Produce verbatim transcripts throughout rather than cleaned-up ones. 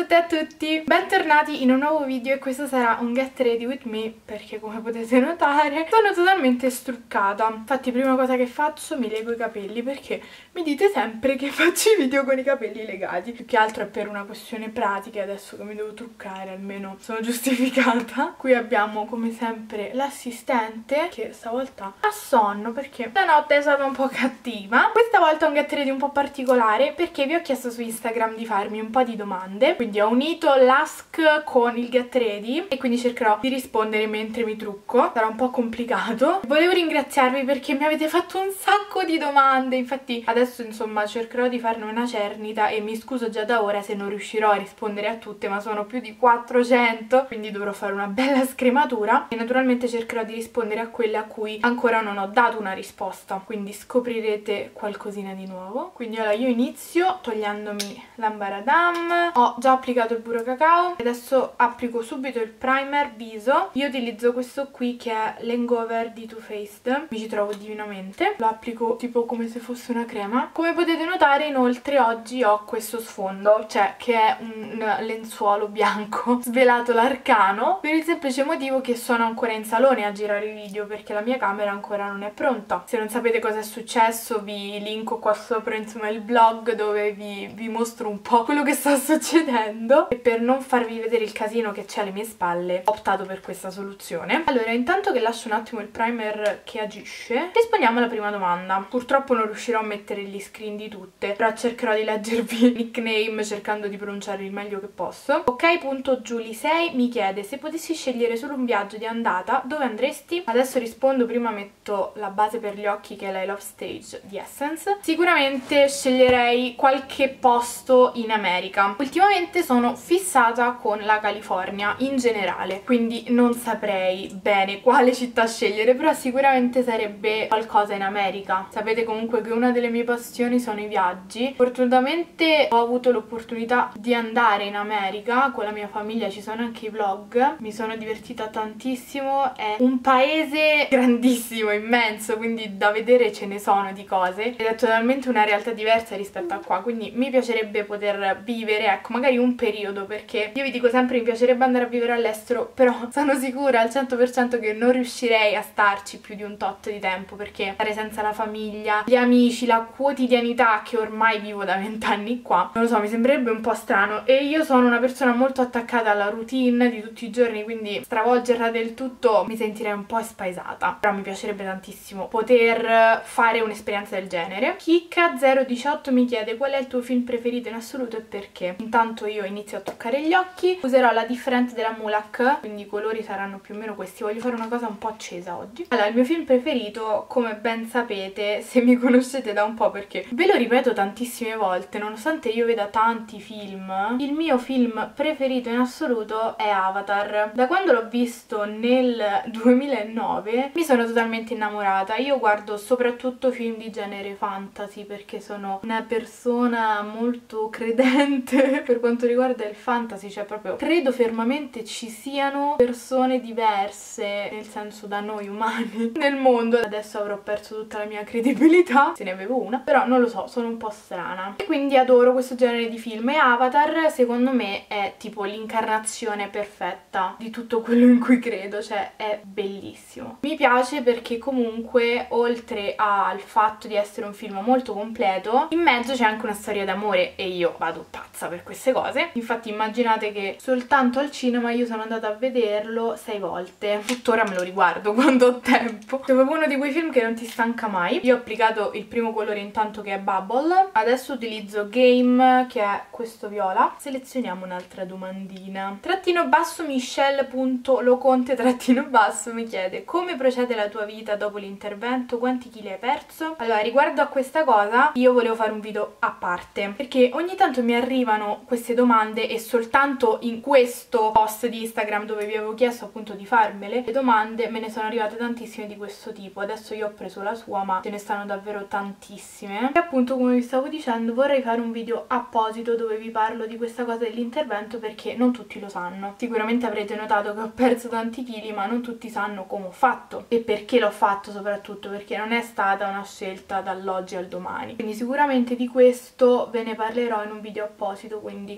tutte e a tutti, bentornati in un nuovo video e questo sarà un get ready with me perché come potete notare sono totalmente struccata. Infatti prima cosa che faccio mi lego i capelli perché mi dite sempre che faccio i video con i capelli legati. Più che altro è per una questione pratica, adesso che mi devo truccare almeno sono giustificata. Qui abbiamo come sempre l'assistente che stavolta ha sonno perché la notte è stata un po' cattiva. Questa volta è un get ready un po' particolare perché vi ho chiesto su Instagram di farmi un po' di domande, quindi ho unito l'ask con il get ready e quindi cercherò di rispondere mentre mi trucco. Sarà un po' complicato. Volevo ringraziarvi perché mi avete fatto un sacco di domande, infatti adesso insomma cercherò di farne una cernita e mi scuso già da ora se non riuscirò a rispondere a tutte, ma sono più di quattrocento, quindi dovrò fare una bella scrematura e naturalmente cercherò di rispondere a quelle a cui ancora non ho dato una risposta, quindi scoprirete qualcosina di nuovo. Quindi ora io inizio togliendomi l'ambaradam. Ho già applicato il burro cacao e adesso applico subito il primer viso. Io utilizzo questo qui che è l'Hangover di Too Faced, mi ci trovo divinamente, lo applico tipo come se fosse una crema. Come potete notare inoltre oggi ho questo sfondo, cioè che è un lenzuolo bianco svelato l'arcano, per il semplice motivo che sono ancora in salone a girare i video perché la mia camera ancora non è pronta. Se non sapete cosa è successo vi linko qua sopra insomma il blog dove vi, vi mostro un po' quello che sta succedendo, e per non farvi vedere il casino che c'è alle mie spalle ho optato per questa soluzione. Allora, intanto che lascio un attimo il primer che agisce, rispondiamo alla prima domanda. Purtroppo non riuscirò a mettere gli screen di tutte, però cercherò di leggervi il nickname cercando di pronunciare il meglio che posso. Ok.Giulie sei mi chiede: se potessi scegliere solo un viaggio di andata, dove andresti? Adesso rispondo, prima metto la base per gli occhi che è la I Love Stage di Essence. Sicuramente sceglierei qualche posto in America. Ultimamente sono fissata con la California in generale, quindi non saprei bene quale città scegliere, però sicuramente sarebbe qualcosa in America. Sapete comunque che una delle mie passioni sono i viaggi. Fortunatamente ho avuto l'opportunità di andare in America con la mia famiglia, ci sono anche i vlog, mi sono divertita tantissimo. È un paese grandissimo, immenso, quindi da vedere ce ne sono di cose ed è totalmente una realtà diversa rispetto a qua, quindi mi piacerebbe poter vivere, ecco, magari un periodo, perché io vi dico sempre mi piacerebbe andare a vivere all'estero, però sono sicura al cento per cento che non riuscirei a starci più di un tot di tempo, perché stare senza la famiglia, gli amici, la quotidianità che ormai vivo da vent'anni qua, non lo so, mi sembrerebbe un po' strano. E io sono una persona molto attaccata alla routine di tutti i giorni, quindi stravolgerla del tutto mi sentirei un po' spaesata, però mi piacerebbe tantissimo poter fare un'esperienza del genere. Kika zero diciotto mi chiede: qual è il tuo film preferito in assoluto e perché? Intanto io inizio a toccare gli occhi, userò la Different della Mulak, quindi i colori saranno più o meno questi. Voglio fare una cosa un po' accesa oggi. Allora, il mio film preferito, come ben sapete se mi conoscete da un po', perché ve lo ripeto tantissime volte, nonostante io veda tanti film, il mio film preferito in assoluto è Avatar. Da quando l'ho visto nel duemilanove mi sono totalmente innamorata. Io guardo soprattutto film di genere fantasy perché sono una persona molto credente per quanto riguarda il fantasy, cioè proprio credo fermamente ci siano persone diverse, nel senso da noi umani, nel mondo. Adesso avrò perso tutta la mia credibilità, se ne avevo una, però non lo so, sono un po' strana e quindi adoro questo genere di film e Avatar secondo me è tipo l'incarnazione perfetta di tutto quello in cui credo, cioè è bellissimo. Mi piace perché comunque oltre al fatto di essere un film molto completo, in mezzo c'è anche una storia d'amore e io vado pazza per queste cose. Infatti immaginate che soltanto al cinema io sono andata a vederlo sei volte, tuttora me lo riguardo quando ho tempo. È proprio uno di quei film che non ti stanca mai. Io ho applicato il primo colore intanto che è Bubble, adesso utilizzo Game che è questo viola. Selezioniamo un'altra domandina. Trattino basso Michelle.loconte trattino basso mi chiede: come procede la tua vita dopo l'intervento? Quanti chili hai perso? Allora, riguardo a questa cosa io volevo fare un video a parte perché ogni tanto mi arrivano queste domande e soltanto in questo post di Instagram dove vi avevo chiesto appunto di farmele le domande me ne sono arrivate tantissime di questo tipo. Adesso io ho preso la sua ma ce ne stanno davvero tantissime e appunto come vi stavo dicendo vorrei fare un video apposito dove vi parlo di questa cosa dell'intervento perché non tutti lo sanno. Sicuramente avrete notato che ho perso tanti chili ma non tutti sanno come ho fatto e perché l'ho fatto, soprattutto perché non è stata una scelta dall'oggi al domani, quindi sicuramente di questo ve ne parlerò in un video apposito, quindi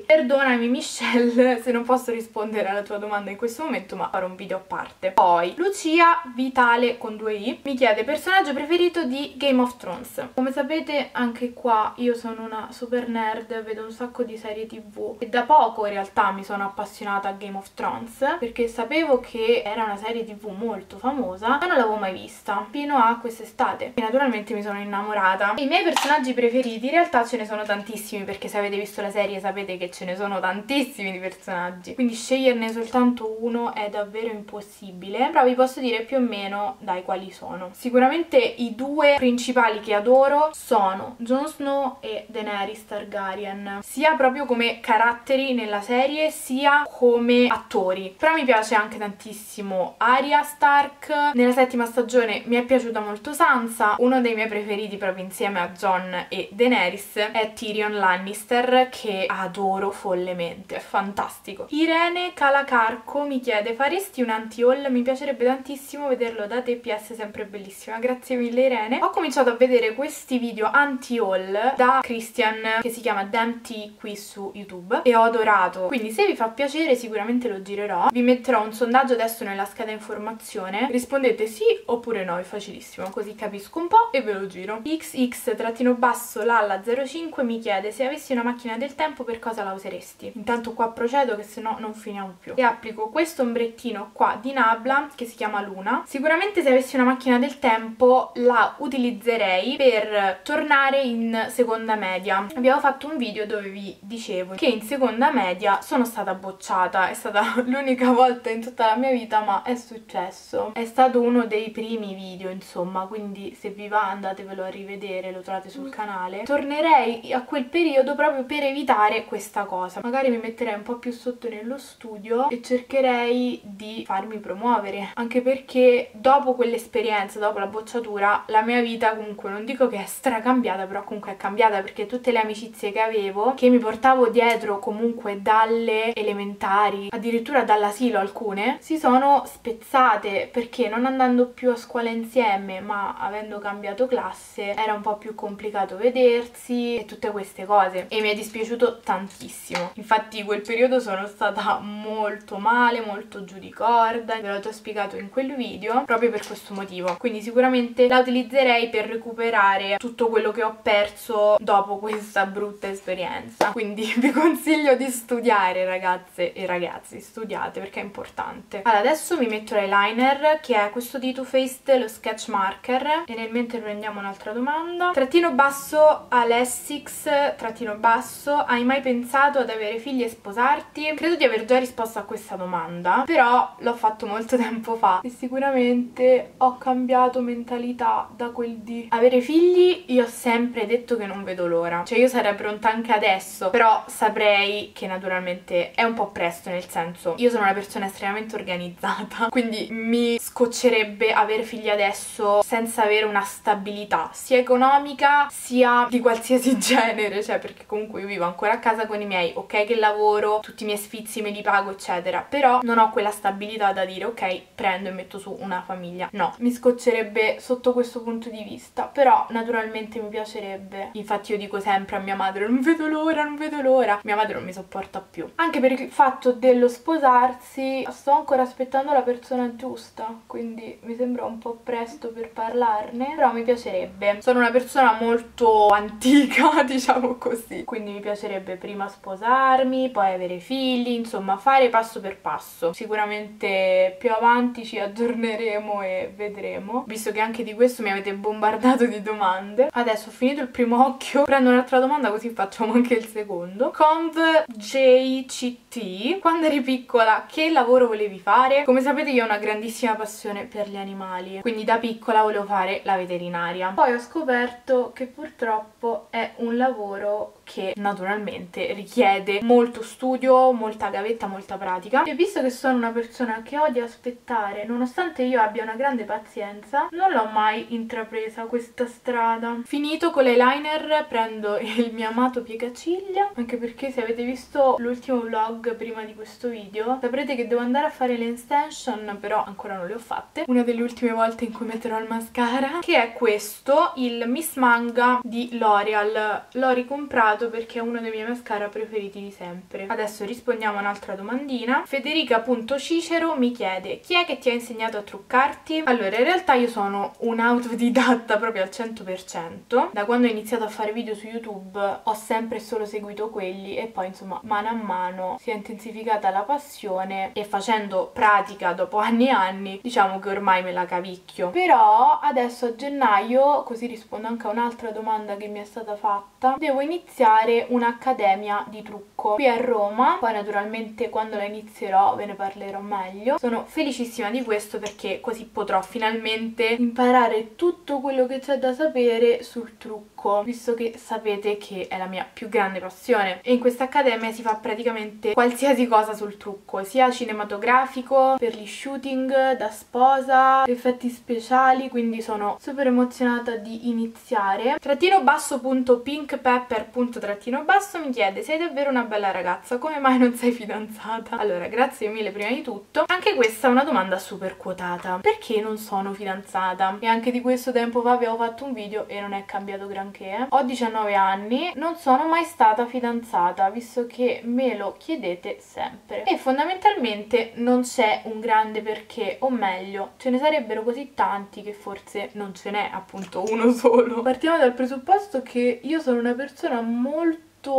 perdonami Michelle se non posso rispondere alla tua domanda in questo momento, ma farò un video a parte. Poi Lucia Vitale con due i mi chiede personaggio preferito di Game of Thrones. Come sapete anche qua io sono una super nerd, vedo un sacco di serie tv e da poco in realtà mi sono appassionata a Game of Thrones perché sapevo che era una serie tv molto famosa ma non l'avevo mai vista fino a quest'estate e naturalmente mi sono innamorata. I miei personaggi preferiti in realtà ce ne sono tantissimi, perché se avete visto la serie sapete che ce ne sono tantissimi di personaggi, quindi sceglierne soltanto uno è davvero impossibile, però vi posso dire più o meno dai quali sono. Sicuramente i due principali che adoro sono Jon Snow e Daenerys Targaryen, sia proprio come caratteri nella serie sia come attori, però mi piace anche tantissimo Arya Stark. Nella settima stagione mi è piaciuta molto Sansa. Uno dei miei preferiti proprio insieme a Jon e Daenerys è Tyrion Lannister, che adoro follemente, è fantastico. Irene Calacarco mi chiede faresti un anti-haul? Mi piacerebbe tantissimo vederlo da te, P S sempre bellissima. Grazie mille Irene. Ho cominciato a vedere questi video anti-haul da Christian che si chiama Damn Tea qui su YouTube e ho adorato, quindi se vi fa piacere sicuramente lo girerò. Vi metterò un sondaggio adesso nella scheda informazione, rispondete sì oppure no, è facilissimo, così capisco un po' e ve lo giro. X X Lalla zero cinque mi chiede se avessi una macchina del tempo per cosa la useresti. Intanto qua procedo che se no non finiamo più e applico questo ombrettino qua di Nabla che si chiama Luna. Sicuramente se avessi una macchina del tempo la utilizzerei per tornare in seconda media. Abbiamo fatto un video dove vi dicevo che in seconda media sono stata bocciata, è stata l'unica volta in tutta la mia vita ma è successo, è stato uno dei primi video insomma, quindi se vi va andatevelo a rivedere, lo trovate sul canale. Tornerei a quel periodo proprio per evitare questa cosa, magari mi metterei un po' più sotto nello studio e cercherei di farmi promuovere, anche perché dopo quell'esperienza, dopo la bocciatura, la mia vita comunque non dico che è stracambiata, però comunque è cambiata, perché tutte le amicizie che avevo, che mi portavo dietro comunque dalle elementari, addirittura dall'asilo alcune, si sono spezzate perché non andando più a scuola insieme ma avendo cambiato classe era un po' più complicato vedersi e tutte queste cose e mi è dispiaciuto tantissimo. Infatti quel periodo sono stata molto male, molto giù di corda, ve l'ho già spiegato in quel video, proprio per questo motivo, quindi sicuramente la utilizzerei per recuperare tutto quello che ho perso dopo questa brutta esperienza. Quindi vi consiglio di studiare ragazze e ragazzi, studiate perché è importante. Allora adesso mi metto l'eyeliner che è questo di Too Faced, lo sketch marker, e nel mentre prendiamo un'altra domanda. Trattino basso Alessix, trattino basso, hai mai pensato ad avere figli e sposarti? Credo di aver già risposto a questa domanda, però l'ho fatto molto tempo fa e sicuramente ho cambiato mentalità da quel di avere figli. Io ho sempre detto che non vedo l'ora, cioè io sarei pronta anche adesso, però saprei che naturalmente è un po' presto, nel senso io sono una persona estremamente organizzata, quindi mi scoccerebbe avere figli adesso senza avere una stabilità sia economica sia di qualsiasi genere, cioè perché comunque io vivo ancora a casa con i miei, ok che lavoro, tutti i miei sfizi me li pago eccetera, però non ho quella stabilità da dire ok prendo e metto su una famiglia, no, mi scoccerebbe sotto questo punto di vista, però naturalmente mi piacerebbe. Infatti io dico sempre a mia madre non vedo l'ora, non vedo l'ora, mia madre non mi sopporta più, anche per il fatto dello sposarsi sto ancora aspettando la persona giusta, quindi mi sembra un po' presto per parlarne, però mi piacerebbe. Sono una persona molto antica diciamo così, quindi mi piacerebbe prima sposarmi, poi avere figli, insomma fare passo per passo. Sicuramente più avanti ci aggiorneremo e vedremo, visto che anche di questo mi avete bombardato di domande. Adesso ho finito il primo occhio, prendo un'altra domanda così facciamo anche il secondo. Conv J C T, quando eri piccola che lavoro volevi fare? Come sapete io ho una grandissima passione per gli animali, quindi da piccola volevo fare la veterinaria. Poi ho scoperto che purtroppo è un lavoro che naturalmente richiede molto studio, molta gavetta, molta pratica, e visto che sono una persona che odia aspettare, nonostante io abbia una grande pazienza, non l'ho mai intrapresa questa strada. Finito con l'eyeliner prendo il mio amato piegaciglia, anche perché se avete visto l'ultimo vlog prima di questo video saprete che devo andare a fare le extension, però ancora non le ho fatte, una delle ultime volte in cui metterò il mascara, che è questo, il Miss Manga di L'Oreal. L'ho ricomprato consigliato perché è uno dei miei mascara preferiti di sempre. Adesso rispondiamo a un'altra domandina. Federica.cicero mi chiede: chi è che ti ha insegnato a truccarti? Allora, in realtà io sono un'autodidatta proprio al cento per cento. Da quando ho iniziato a fare video su YouTube ho sempre e solo seguito quelli e poi insomma mano a mano si è intensificata la passione e facendo pratica dopo anni e anni diciamo che ormai me la cavicchio. Però adesso a gennaio, così rispondo anche a un'altra domanda che mi è stata fatta, devo iniziare un'accademia di trucco qui a Roma. Poi naturalmente quando la inizierò ve ne parlerò meglio. Sono felicissima di questo perché così potrò finalmente imparare tutto quello che c'è da sapere sul trucco, visto che sapete che è la mia più grande passione. E in questa accademia si fa praticamente qualsiasi cosa sul trucco, sia cinematografico, per gli shooting, da sposa, effetti speciali, quindi sono super emozionata di iniziare. Trattino basso punto pink pepper punto trattino basso mi chiede: sei davvero una bella ragazza, come mai non sei fidanzata? Allora, grazie mille prima di tutto. Anche questa è una domanda super quotata. Perché non sono fidanzata? E anche di questo tempo fa avevo fatto un video e non è cambiato granché. Ho diciannove anni, non sono mai stata fidanzata, visto che me lo chiedete sempre. E fondamentalmente non c'è un grande perché, o meglio, ce ne sarebbero così tanti che forse non ce n'è appunto uno solo. Partiamo dal presupposto che io sono una persona molto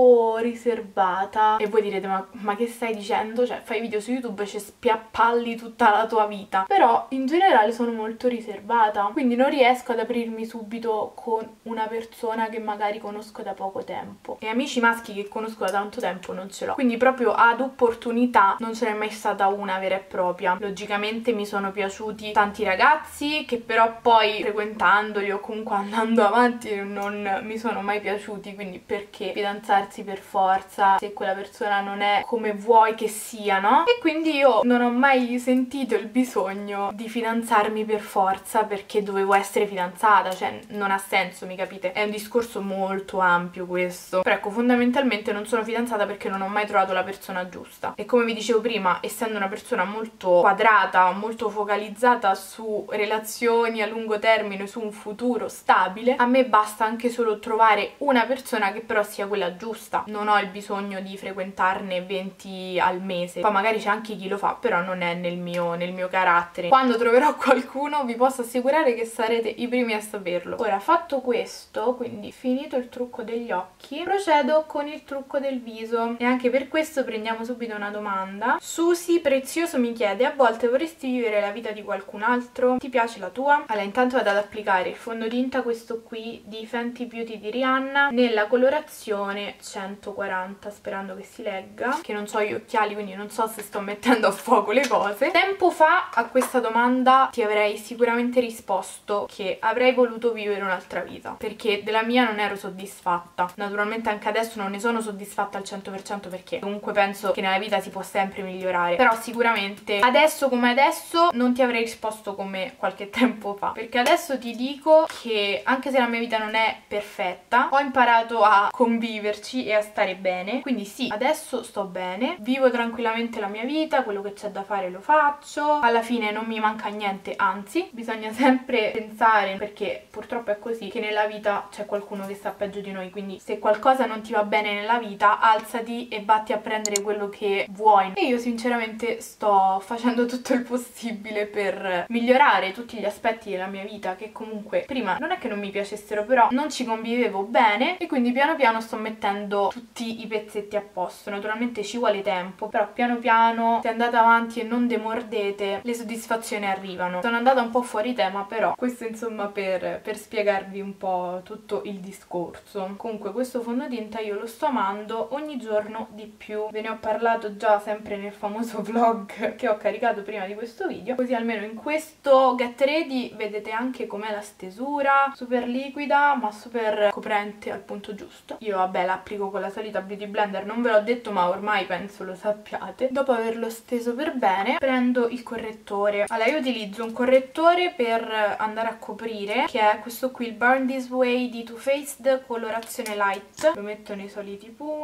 riservata e voi direte: ma, ma che stai dicendo? Cioè, fai video su YouTube e ci spiappalli tutta la tua vita. Però in generale sono molto riservata, quindi non riesco ad aprirmi subito con una persona che magari conosco da poco tempo, e amici maschi che conosco da tanto tempo non ce l'ho, quindi proprio ad opportunità non ce n'è mai stata una vera e propria. Logicamente mi sono piaciuti tanti ragazzi che però poi frequentandoli o comunque andando avanti non mi sono mai piaciuti, quindi perché fidanzarsi per forza se quella persona non è come vuoi che sia, no? E quindi io non ho mai sentito il bisogno di fidanzarmi per forza perché dovevo essere fidanzata, cioè non ha senso, mi capite? È un discorso molto ampio questo. Però ecco, fondamentalmente non sono fidanzata perché non ho mai trovato la persona giusta. E come vi dicevo prima, essendo una persona molto quadrata, molto focalizzata su relazioni a lungo termine, su un futuro stabile, a me basta anche solo trovare una persona che però sia quella giusta. Non ho il bisogno di frequentarne venti al mese. Poi magari c'è anche chi lo fa, però non è nel mio, nel mio carattere. Quando troverò qualcuno vi posso assicurare che sarete i primi a saperlo. Ora, fatto questo, quindi finito il trucco degli occhi, procedo con il trucco del viso. E anche per questo prendiamo subito una domanda. Susi Prezioso mi chiede: a volte vorresti vivere la vita di qualcun altro? Ti piace la tua? Allora, intanto vado ad applicare il fondotinta, questo qui di Fenty Beauty di Rihanna, nella colorazione centoquaranta, sperando che si legga, che non ho gli occhiali quindi non so se sto mettendo a fuoco le cose. Tempo fa a questa domanda ti avrei sicuramente risposto che avrei voluto vivere un'altra vita, perché della mia non ero soddisfatta. Naturalmente anche adesso non ne sono soddisfatta al cento per cento perché comunque penso che nella vita si può sempre migliorare, però sicuramente adesso come adesso non ti avrei risposto come qualche tempo fa, perché adesso ti dico che anche se la mia vita non è perfetta, ho imparato a conviverci e a stare bene. Quindi sì, adesso sto bene, vivo tranquillamente la mia vita, quello che c'è da fare lo faccio, alla fine non mi manca niente, anzi bisogna sempre pensare, perché purtroppo è così, che nella vita c'è qualcuno che sta peggio di noi, quindi se qualcosa non ti va bene nella vita alzati e vatti a prendere quello che vuoi. E io sinceramente sto facendo tutto il possibile per migliorare tutti gli aspetti della mia vita che comunque prima non è che non mi piacessero, però non ci convivevo bene, e quindi piano piano sto mettendo tutti i pezzetti a posto. Naturalmente ci vuole tempo, però piano piano, se andate avanti e non demordete, le soddisfazioni arrivano. Sono andata un po' fuori tema, però questo insomma per, per spiegarvi un po' tutto il discorso. Comunque questo fondotinta io lo sto amando ogni giorno di più. Ve ne ho parlato già sempre nel famoso vlog che ho caricato prima di questo video, così almeno in questo Get Ready vedete anche com'è la stesura, super liquida ma super coprente al punto giusto. Io vabbè la applico con la solita beauty blender, non ve l'ho detto ma ormai penso lo sappiate. Dopo averlo steso per bene prendo il correttore. Allora io utilizzo un correttore per andare a coprire, che è questo qui, il Born This Way di Too Faced colorazione light. Lo metto nei soliti punti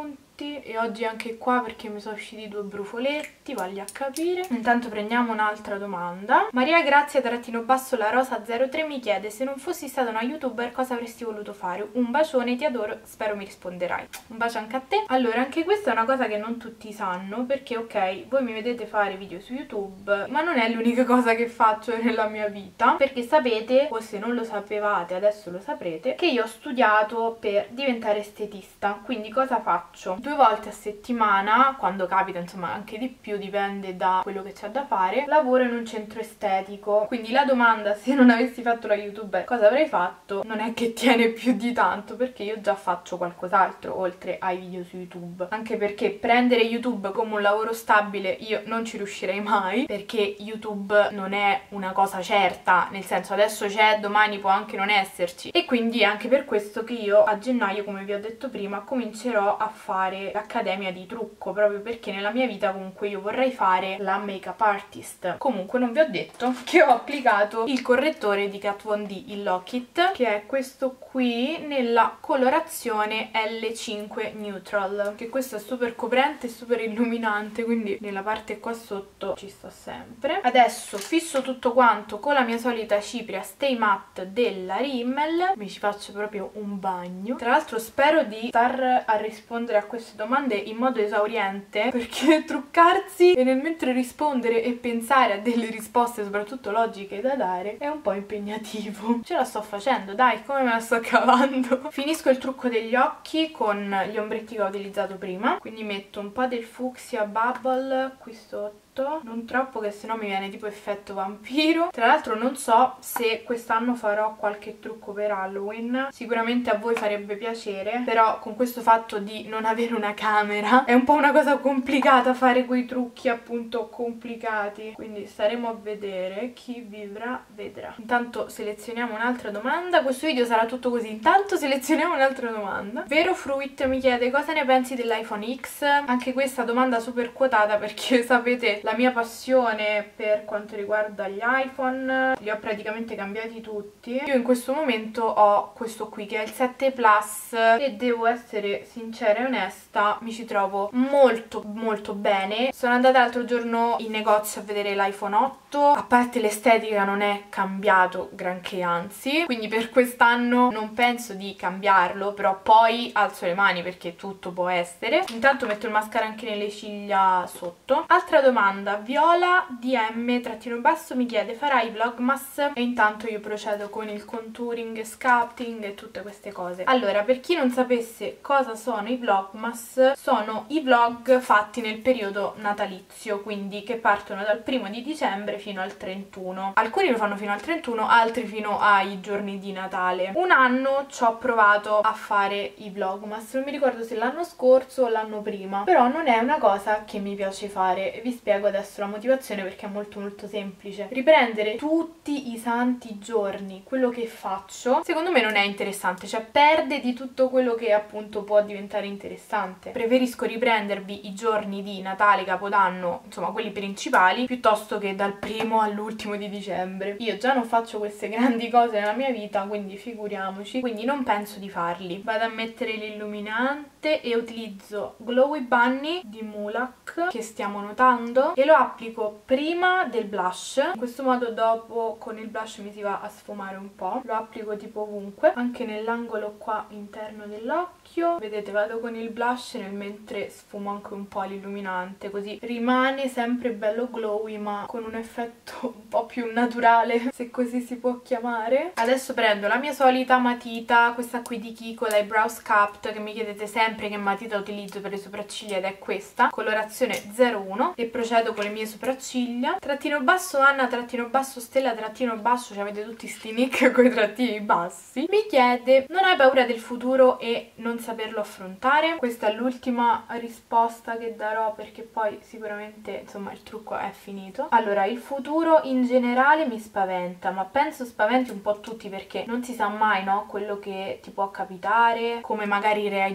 brufoletti, e oggi anche qua perché mi sono usciti due brufoletti, voglia a capire. Intanto prendiamo un'altra domanda. Maria Grazia trattino basso la rosa zero tre mi chiede: se non fossi stata una youtuber cosa avresti voluto fare? Un bacione, ti adoro, spero mi risponderai. Un bacio anche a te. Allora, anche questa è una cosa che non tutti sanno, perché ok, voi mi vedete fare video su YouTube, ma non è l'unica cosa che faccio nella mia vita, perché sapete, o se non lo sapevate adesso lo saprete, che io ho studiato per diventare estetista. Quindi cosa faccio? Due volte a settimana, quando capita, insomma anche di più, dipende da quello che c'è da fare, lavoro in un centro estetico. Quindi la domanda se non avessi fatto la youtuber cosa avrei fatto non è che tiene più di tanto, perché io già faccio qualcos'altro oltre ai video su YouTube. Anche perché prendere YouTube come un lavoro stabile io non ci riuscirei mai, perché YouTube non è una cosa certa, nel senso adesso c'è, domani può anche non esserci, e quindi è anche per questo che io a gennaio, come vi ho detto prima, comincerò a fare l'accademia di trucco, proprio perché nella mia vita comunque io vorrei fare la make-up artist. Comunque non vi ho detto che ho applicato il correttore di Kat Von D, il Lock-It, che è questo qui nella colorazione L cinque Neutral, che questo è super coprente e super illuminante, quindi nella parte qua sotto ci sto sempre. Adesso fisso tutto quanto con la mia solita cipria Stay Matte della Rimmel, mi ci faccio proprio un bagno. Tra l'altro spero di star a rispondere a queste domande in modo esauriente, perché truccarsi e nel mentre rispondere e pensare a delle risposte soprattutto logiche da dare è un po' impegnativo. Ce la sto facendo, dai, come me la sto cavando. Finisco il trucco degli occhi con gli ombretti che ho utilizzato prima, quindi metto un po' del fucsia Bubble qui sotto, non troppo che sennò mi viene tipo effetto vampiro. Tra l'altro non so se quest'anno farò qualche trucco per Halloween, sicuramente a voi farebbe piacere, però con questo fatto di non avere una camera è un po' una cosa complicata fare quei trucchi appunto complicati, quindi staremo a vedere, chi vivrà vedrà. Intanto selezioniamo un'altra domanda, questo video sarà tutto così, intanto selezioniamo un'altra domanda. Vero Fruit mi chiede cosa ne pensi dell'iPhone X, anche questa domanda super quotata perché sapete la mia passione per quanto riguarda gli iPhone, li ho praticamente cambiati tutti. Io in questo momento ho questo qui che è il sette Plus e devo essere sincera e onesta, mi ci trovo molto molto bene. Sono andata l'altro giorno in negozio a vedere l'iPhone otto, a parte l'estetica non è cambiato granché, anzi, quindi per quest'anno non penso di cambiarlo, però poi alzo le mani perché tutto può essere. Intanto metto il mascara anche nelle ciglia sotto. Altra domanda, Viola D M trattino basso mi chiede: farai vlogmas? E intanto io procedo con il contouring, sculpting e tutte queste cose. Allora, per chi non sapesse cosa sono i vlogmas, sono i vlog fatti nel periodo natalizio, quindi che partono dal primo di dicembre fino al trentuno. Alcuni lo fanno fino al trentuno, altri fino ai giorni di Natale. Un anno ci ho provato a fare i vlogmas, non mi ricordo se l'anno scorso o l'anno prima, però non è una cosa che mi piace fare e vi spiego adesso la motivazione, perché è molto molto semplice. Riprendere tutti i santi giorni quello che faccio secondo me non è interessante, cioè perde di tutto quello che appunto può diventare interessante. Preferisco riprendervi i giorni di Natale, Capodanno, insomma quelli principali, piuttosto che dal primo all'ultimo di dicembre. Io già non faccio queste grandi cose nella mia vita, quindi figuriamoci, quindi non penso di farli. Vado a mettere l'illuminante e utilizzo Glowy Bunny di Mulac, che stiamo notando, e lo applico prima del blush. In questo modo dopo con il blush mi si va a sfumare un po'. Lo applico tipo ovunque, anche nell'angolo qua interno dell'occhio. Vedete, vado con il blush nel mentre sfumo anche un po' l'illuminante, così rimane sempre bello glowy ma con un effetto un po' più naturale, se così si può chiamare. Adesso prendo la mia solita matita, questa qui di Kiko, l'Eyebrow Sculpt, che mi chiedete sempre che matita utilizzo per le sopracciglia, ed è questa, colorazione zero uno, e procedo con le mie sopracciglia. Trattino basso Anna, trattino basso Stella, trattino basso, cioè avete tutti sti nick con i trattini bassi. Mi chiede: non hai paura del futuro e non saperlo affrontare? Questa è l'ultima risposta che darò, perché poi sicuramente insomma il trucco è finito. Allora, il futuro in generale mi spaventa, ma penso spaventi un po' tutti, perché non si sa mai, no, quello che ti può capitare, come magari reagirai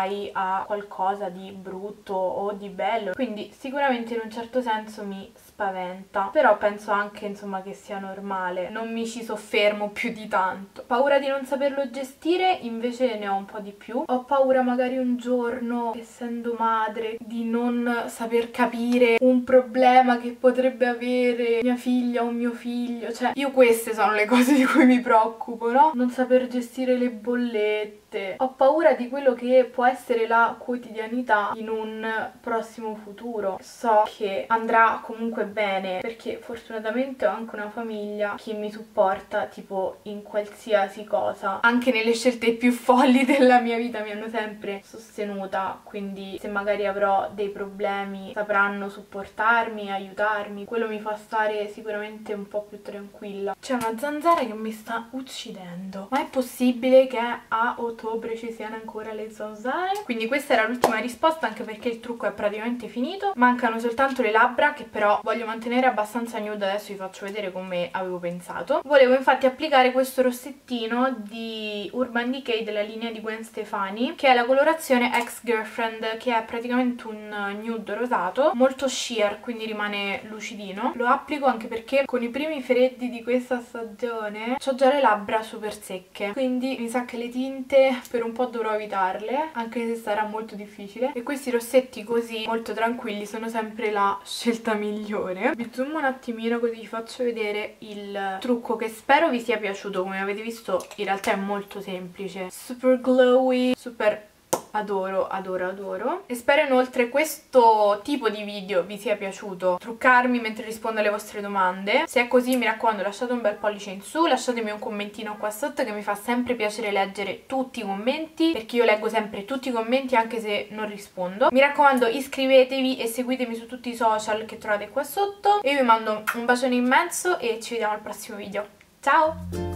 vai a qualcosa di brutto o di bello, quindi sicuramente in un certo senso mi spaventa, però penso anche insomma che sia normale, non mi ci soffermo più di tanto. Paura di non saperlo gestire invece ne ho un po' di più, ho paura magari un giorno, essendo madre, di non saper capire un problema che potrebbe avere mia figlia o mio figlio, cioè io queste sono le cose di cui mi preoccupo, no? Non saper gestire le bollette, ho paura di quello che può essere la quotidianità in un prossimo futuro. So che andrà comunque bene perché fortunatamente ho anche una famiglia che mi supporta tipo in qualsiasi cosa, anche nelle scelte più folli della mia vita mi hanno sempre sostenuta, quindi se magari avrò dei problemi sapranno supportarmi, aiutarmi, quello mi fa stare sicuramente un po' più tranquilla. C'è una zanzara che mi sta uccidendo, ma è possibile che a ottobre ci siano ancora le zanzare? Quindi questa era l'ultima risposta, anche perché il trucco è praticamente finito, mancano soltanto le labbra che però voglio mantenere abbastanza nude, adesso vi faccio vedere come avevo pensato. Volevo infatti applicare questo rossettino di Urban Decay della linea di Gwen Stefani, che è la colorazione Ex-Girlfriend, che è praticamente un nude rosato, molto sheer, quindi rimane lucidino. Lo applico anche perché con i primi freddi di questa stagione ho già le labbra super secche, quindi mi sa che le tinte per un po' dovrò evitarle, anche se sarà molto difficile, e questi rossetti così molto tranquilli sono sempre la scelta migliore. Vi zoom un attimino così vi faccio vedere il trucco, che spero vi sia piaciuto. Come avete visto in realtà è molto semplice, super glowy, super... adoro, adoro, adoro. E spero inoltre questo tipo di video vi sia piaciuto, truccarmi mentre rispondo alle vostre domande. Se è così mi raccomando lasciate un bel pollice in su, lasciatemi un commentino qua sotto che mi fa sempre piacere leggere tutti i commenti, perché io leggo sempre tutti i commenti anche se non rispondo. Mi raccomando iscrivetevi e seguitemi su tutti i social che trovate qua sotto. Io vi mando un bacione immenso e ci vediamo al prossimo video. Ciao!